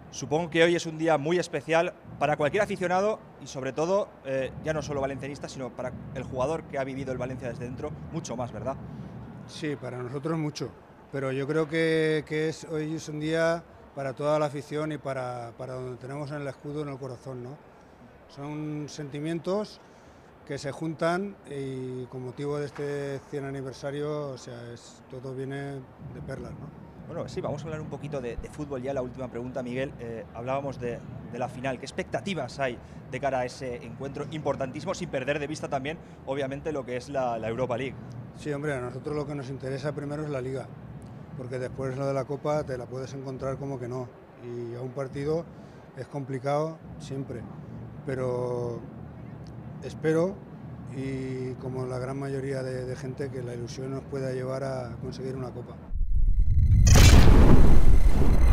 Supongo que hoy es un día muy especial para cualquier aficionado y sobre todo, ya no solo valencianista, sino para el jugador que ha vivido el Valencia desde dentro, mucho más, ¿verdad? Sí, para nosotros mucho, pero yo creo que hoy es un día para toda la afición y para donde tenemos en el escudo, en el corazón, ¿no? Son sentimientos que se juntan y con motivo de este 100 aniversario, o sea, todo viene de perlas, ¿no? Bueno, sí, vamos a hablar un poquito de fútbol ya. La última pregunta, Miguel. Hablábamos de la final. ¿Qué expectativas hay de cara a ese encuentro importantísimo, sin perder de vista también, obviamente, lo que es la Europa League? Sí, hombre, a nosotros lo que nos interesa primero es la Liga, porque después lo de la Copa te la puedes encontrar como que no, y a un partido es complicado siempre, pero espero, y como la gran mayoría de gente, que la ilusión nos pueda llevar a conseguir una Copa.